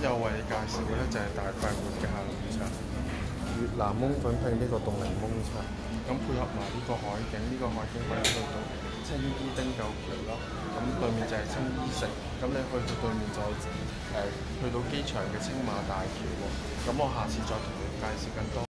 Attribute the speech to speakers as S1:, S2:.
S1: 又為你介紹嘅咧就係大快活嘅下午茶。
S2: 越南檬粉拼呢個凍檸檬茶，
S1: 咁配合埋呢個海景，呢、個海景可以去到青衣汀九橋啦。咁對面就係青衣城，咁你去到對面就係、去到機場嘅青馬大橋喎。咁我下次再同你介紹更多。